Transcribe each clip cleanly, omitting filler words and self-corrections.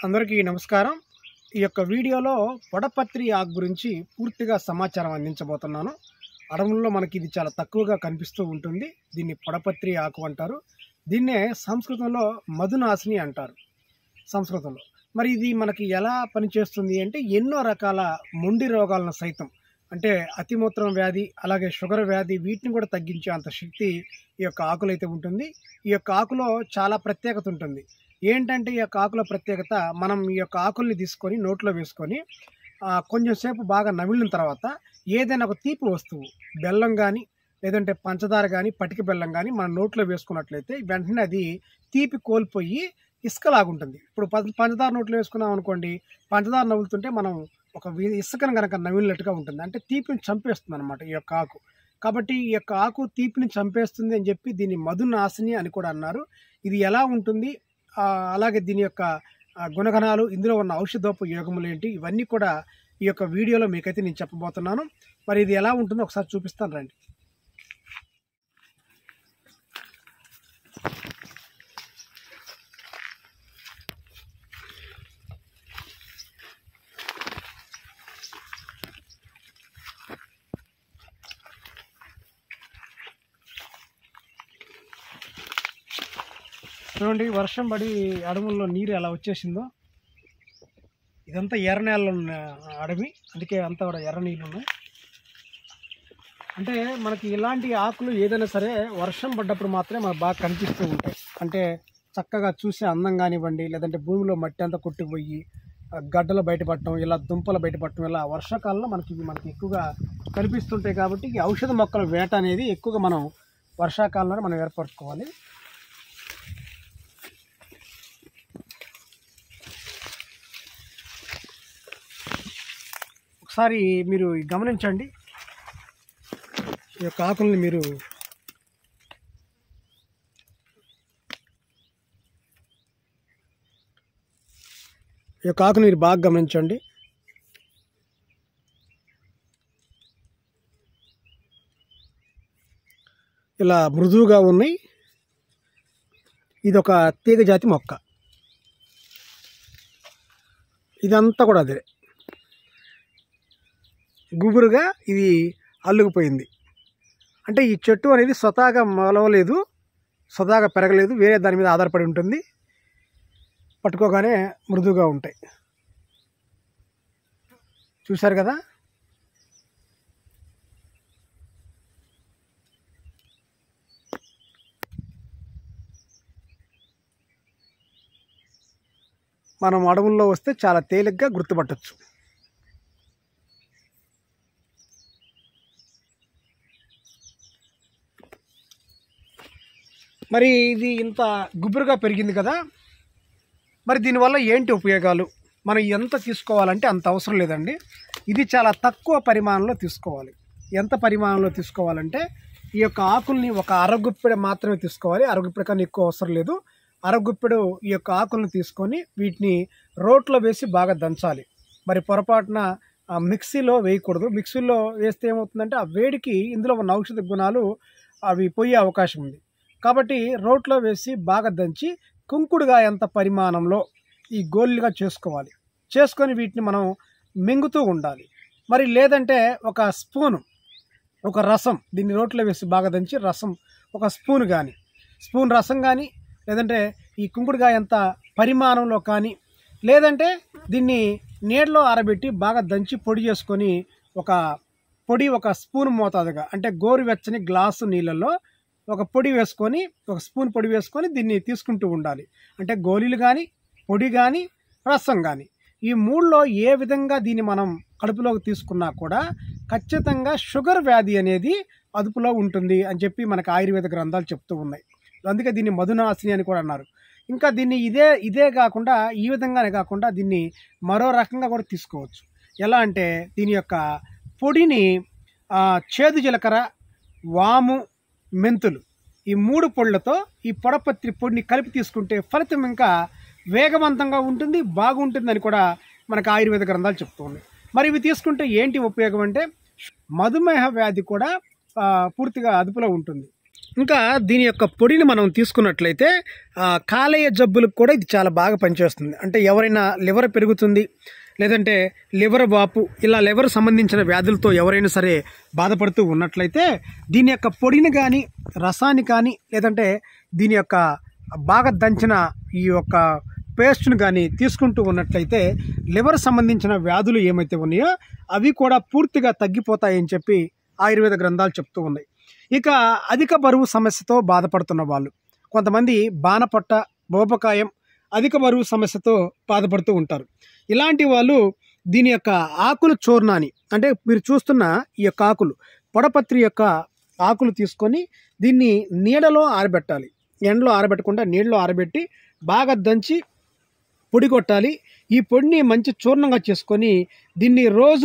అందరికీ నమస్కారం. ఈ యొక్క వీడియోలో పొడపత్రి ఆకు గురించి పూర్తిగా సమాచారం అందించబోతున్నాను. అడవుల్లో మనకి ఇది చాలా తక్కువగా కనిపిస్తూ ఉంటుంది. దీన్ని పొడపత్రి ఆకు అంటారు. దీన్నే సంస్కృతంలో మధునాశిని అంటారు సంస్కృతంలో. మరి ఇది మనకి ఎలా పనిచేస్తుంది అంటే ఎన్నో రకాల మొండి రోగాలను సైతం, అంటే అతిమూత్రం వ్యాధి, అలాగే షుగర్ వ్యాధి, వీటిని కూడా తగ్గించే అంత శక్తి ఈ యొక్క ఆకులైతే ఉంటుంది. ఈ యొక్క ఆకులో చాలా ప్రత్యేకత ఉంటుంది. ఏంటంటే ఈ యొక్క ఆకుల ప్రత్యేకత, మనం ఈ యొక్క ఆకుల్ని తీసుకొని నోట్లో వేసుకొని కొంచెం సేపు బాగా నమిలిన తర్వాత ఏదైనా ఒక తీపి వస్తువు, బెల్లం కానీ లేదంటే పంచదార కానీ పటిక బెల్లం కానీ మన నోట్లో వేసుకున్నట్లయితే వెంటనే అది తీపి కోల్పోయి ఇసుకలాగుంటుంది. ఇప్పుడు పంచదార నోట్లో వేసుకున్నాం అనుకోండి, పంచదార నవ్వులుతుంటే మనం ఒక ఇసుకను కనుక నవ్వినట్టుగా ఉంటుంది. అంటే తీపిని చంపేస్తుంది అనమాట ఈ యొక్క ఆకు. కాబట్టి ఈ యొక్క ఆకు తీపిని చంపేస్తుంది అని చెప్పి దీన్ని మధునాశిని అని కూడా అన్నారు. ఇది ఎలా ఉంటుంది, అలాగే దీని యొక్క గుణగణాలు, ఇందులో ఉన్న ఔషధోపయోగములు ఏంటి, ఇవన్నీ కూడా ఈ యొక్క వీడియోలో మీకైతే నేను చెప్పబోతున్నాను. మరి ఇది ఎలా ఉంటుందో ఒకసారి చూపిస్తాను రండి. చూడండి, వర్షం పడి అడవుల్లో నీరు ఎలా వచ్చేసిందో. ఇదంతా ఎర్ర నేలలో ఉన్న అడవి, అందుకే అంతా కూడా ఎర్ర నీళ్ళు ఉన్నాయి. అంటే మనకి ఇలాంటి ఆకులు ఏదైనా సరే వర్షం పడ్డప్పుడు మాత్రమే మనకు బాగా కనిపిస్తూ ఉంటాయి. అంటే చక్కగా చూసే అందం కానివ్వండి, లేదంటే భూమిలో మట్టి అంతా కొట్టుకుపోయి గడ్డలు బయటపడటం, ఇలా దుంపలు బయటపడటం, ఇలా వర్షాకాలంలో మనకి ఎక్కువగా కనిపిస్తుంటాయి. కాబట్టి ఈ ఔషధ మొక్కల వేట అనేది ఎక్కువగా మనం వర్షాకాలంలో మనం ఏర్పరచుకోవాలి. ఒకసారి మీరు గమనించండి, ఈ యొక్క ఆకుల్ని మీరు బాగా గమనించండి. ఇలా మృదువుగా ఉన్నాయి. ఇది ఒక తీగ జాతి మొక్క. ఇదంతా కూడా అదే గుబురుగా ఇది అల్లుకుపోయింది. అంటే ఈ చెట్టు అనేది స్వతహాగా మొలవలేదు, స్వతహాగా పెరగలేదు, వేరే దాని మీద ఆధారపడి ఉంటుంది. పట్టుకోగానే మృదువుగా ఉంటాయి. చూశారు కదా. మనం అడవుల్లో వస్తే చాలా తేలిగ్గా గుర్తుపట్టచ్చు. మరి ఇది ఇంత గుబురుగా పెరిగింది కదా, మరి దీనివల్ల ఏంటి ఉపయోగాలు? మనం ఎంత తీసుకోవాలంటే అంత అవసరం లేదండి. ఇది చాలా తక్కువ పరిమాణంలో తీసుకోవాలి. ఎంత పరిమాణంలో తీసుకోవాలంటే ఈ యొక్క ఆకుల్ని ఒక అరగుప్పెడు మాత్రమే తీసుకోవాలి. అరగుప్పెడు కన్నా ఎక్కువ అవసరం లేదు. అరగుప్పెడు ఈ యొక్క ఆకుల్ని తీసుకొని వీటిని రోట్లో వేసి బాగా దంచాలి. మరి పొరపాటున మిక్సీలో వేయకూడదు. మిక్సీలో వేస్తే ఏమవుతుందంటే ఆ వేడికి ఇందులో ఉన్న ఔషధ గుణాలు అవి పోయే అవకాశం ఉంది. కాబట్టి రోట్లో వేసి బాగా దంచి కుంకుడుగా ఎంత పరిమాణంలో ఈ గోళ్ళుగా చేసుకోవాలి. చేసుకొని వీటిని మనం మింగుతూ ఉండాలి. మరి లేదంటే ఒక స్పూను, ఒక రసం, దీన్ని రోట్లో వేసి బాగా దంచి రసం ఒక స్పూన్ కానీ, స్పూన్ రసం కానీ, లేదంటే ఈ కుంకుడుగా ఎంత పరిమాణంలో కానీ, లేదంటే దీన్ని నీడలో ఆరబెట్టి బాగా దంచి పొడి చేసుకొని ఒక స్పూన్ మోతాదుగా, అంటే గోరువెచ్చని గ్లాసు నీళ్ళల్లో ఒక స్పూన్ పొడి వేసుకొని దీన్ని తీసుకుంటూ ఉండాలి. అంటే గోళీలు కానీ, పొడి కానీ, రసం కానీ, ఈ మూడులో ఏ విధంగా దీన్ని మనం కడుపులోకి తీసుకున్నా కూడా ఖచ్చితంగా షుగర్ వ్యాధి అనేది అదుపులో ఉంటుంది అని చెప్పి మనకు ఆయుర్వేద గ్రంథాలు చెప్తూ ఉన్నాయి. అందుకే దీన్ని మధునాశిని అని కూడా అన్నారు. ఇంకా దీన్ని ఇదే కాకుండా, ఈ విధంగానే కాకుండా దీన్ని మరో రకంగా కూడా తీసుకోవచ్చు. ఎలా అంటే దీని యొక్క పొడిని చేదు జీలకర్ర, వాము, మెంతులు, ఈ 3 పొళ్ళతో ఈ పొడపత్రి పొడిని కలిపి తీసుకుంటే ఫలితం ఇంకా వేగవంతంగా ఉంటుంది, బాగుంటుందని కూడా మనకు ఆయుర్వేద గ్రంథాలు చెప్తూ ఉన్నాయి. మరి ఇవి తీసుకుంటే ఏంటి ఉపయోగం అంటే మధుమేహ వ్యాధి కూడా పూర్తిగా అదుపులో ఉంటుంది. ఇంకా దీని యొక్క పొడిని మనం తీసుకున్నట్లయితే కాలేయ జబ్బులకు కూడా ఇది చాలా బాగా పనిచేస్తుంది. అంటే ఎవరైనా లివర్ పెరుగుతుంది, లేదంటే లివర్ వాపు, ఇలా లివర్ సంబంధించిన వ్యాధులతో ఎవరైనా సరే బాధపడుతూ ఉన్నట్లయితే దీని యొక్క పొడిని కానీ రసాన్ని కానీ లేదంటే దీని యొక్క బాగా దంచిన ఈ యొక్క పేస్ట్ను కానీ తీసుకుంటూ ఉన్నట్లయితే లివర్ సంబంధించిన వ్యాధులు ఏమైతే ఉన్నాయో అవి కూడా పూర్తిగా తగ్గిపోతాయని చెప్పి ఆయుర్వేద గ్రంథాలు చెప్తూ ఉన్నాయి. ఇక అధిక బరువు సమస్యతో బాధపడుతున్న వాళ్ళు, కొంతమంది బాణపట్ట, బోపకాయం, అధిక బరువు సమస్యతో బాధపడుతూ ఉంటారు. ఇలాంటి వాళ్ళు దీని యొక్క ఆకుల చూర్ణాన్ని, అంటే మీరు చూస్తున్న ఈ యొక్క ఆకులు, పొడపత్రి యొక్క ఆకులు తీసుకొని దీన్ని నీడలో ఆరబెట్టాలి. ఎండలో ఆరబెట్టకుండా నీడలో ఆరబెట్టి బాగా దంచి పొడి కొట్టాలి. ఈ పొడిని మంచి చూర్ణంగా చేసుకొని దీన్ని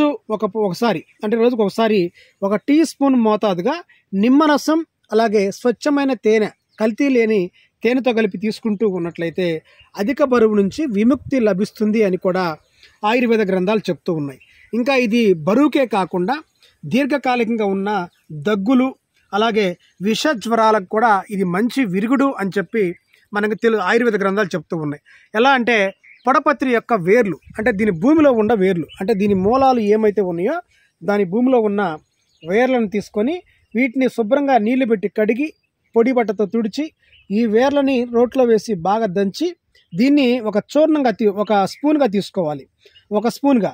ఒకసారి అంటే రోజుకు ఒకసారి 1 టీ స్పూన్ మోతాదుగా నిమ్మరసం అలాగే స్వచ్ఛమైన తేనె, కల్తీ లేని తేనెతో కలిపి తీసుకుంటూ ఉన్నట్లయితే అధిక బరువు నుంచి విముక్తి లభిస్తుంది అని కూడా ఆయుర్వేద గ్రంథాలు చెప్తూ ఉన్నాయి. ఇంకా ఇది బరువుకే కాకుండా దీర్ఘకాలికంగా ఉన్న దగ్గులు అలాగే విష జ్వరాలకు కూడా ఇది మంచి విరుగుడు అని చెప్పి మనకు ఆయుర్వేద గ్రంథాలు చెప్తూ ఉన్నాయి. ఎలా అంటే పొడపత్రి యొక్క వేర్లు, అంటే దీని భూమిలో ఉన్న వేర్లు, అంటే దీని మూలాలు ఏమైతే ఉన్నాయో దాని భూమిలో ఉన్న వేర్లను తీసుకొని వీటిని శుభ్రంగా నీళ్లు పెట్టి కడిగి పొడి బట్టతో తుడిచి ఈ వేర్లని రోట్లో వేసి బాగా దంచి దీన్ని ఒక చూర్ణంగా ఒక స్పూన్గా తీసుకోవాలి. 1 స్పూన్గా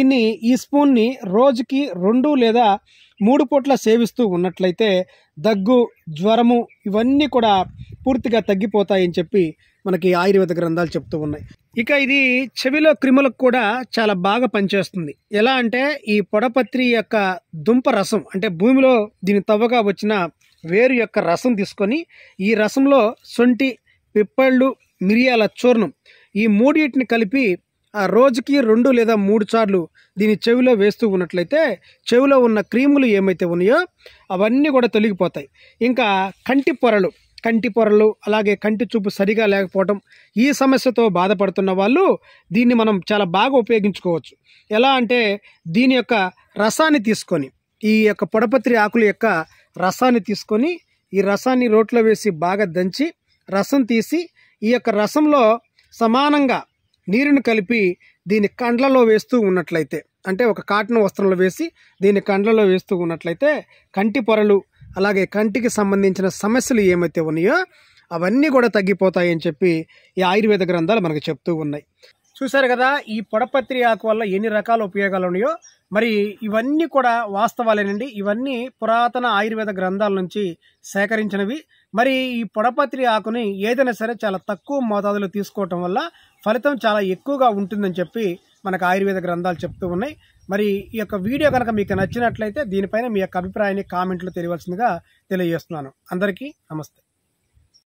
ఈ స్పూన్ని రోజుకి 2 లేదా 3 పూట్ల సేవిస్తూ ఉన్నట్లయితే దగ్గు, జ్వరము ఇవన్నీ కూడా పూర్తిగా తగ్గిపోతాయని చెప్పి మనకి ఆయుర్వేద గ్రంథాలు చెప్తూ ఉన్నాయి. ఇక ఇది చెవిలో క్రిములకు కూడా చాలా బాగా పనిచేస్తుంది. ఎలా అంటే ఈ పొడపత్రి యొక్క దుంప రసం, అంటే భూమిలో దీని తవ్వగా వచ్చిన వేరు యొక్క రసం తీసుకొని ఈ రసంలో శొంఠి, పిప్పళ్ళు, మిరియాల చూర్ణం ఈ మూడింటిని కలిపి రోజుకి 2 లేదా 3 సార్లు దీని చెవిలో వేస్తూ ఉన్నట్లయితే చెవిలో ఉన్న క్రీములు ఏమైతే ఉన్నాయో అవన్నీ కూడా తొలగిపోతాయి. ఇంకా కంటి పొరలు అలాగే కంటి చూపు సరిగా లేకపోవడం, ఈ సమస్యతో బాధపడుతున్న వాళ్ళు దీన్ని మనం చాలా బాగా ఉపయోగించుకోవచ్చు. ఎలా అంటే దీని యొక్క రసాన్ని తీసుకొని, ఈ యొక్క పొడపత్రి ఆకుల యొక్క రసాన్ని తీసుకొని ఈ రసాన్ని రోట్లో వేసి బాగా దంచి రసం తీసి ఈ యొక్క రసంలో సమానంగా నీరుని కలిపి దీని కండ్లలో వేస్తూ ఉన్నట్లయితే, అంటే ఒక కాటన్ వస్త్రంలో వేసి దీని కండ్లలో వేస్తూ ఉన్నట్లయితే కంటి పొరలు అలాగే కంటికి సంబంధించిన సమస్యలు ఏమైతే ఉన్నాయో అవన్నీ కూడా తగ్గిపోతాయని చెప్పి ఈ ఆయుర్వేద గ్రంథాలు మనకు చెప్తూ ఉన్నాయి. చూశారు కదా ఈ పొడపత్రి ఆకు వల్ల ఎన్ని రకాల ఉపయోగాలు ఉన్నాయో. మరి ఇవన్నీ కూడా వాస్తవాలేనండి. ఇవన్నీ పురాతన ఆయుర్వేద గ్రంథాల నుంచి సేకరించినవి. మరి ఈ పొడపత్రి ఆకుని ఏదైనా సరే చాలా తక్కువ మోతాదులో తీసుకోవటం వల్ల ఫలితం చాలా ఎక్కువగా ఉంటుందని చెప్పి మనకు ఆయుర్వేద గ్రంథాలు చెప్తూ ఉన్నాయి. మరి ఈ యొక్క వీడియో కనుక మీకు నచ్చినట్లయితే దీనిపైన మీ యొక్క అభిప్రాయాన్ని కామెంట్లో తెలియవలసిందిగా తెలియజేస్తున్నాను. అందరికీ నమస్తే.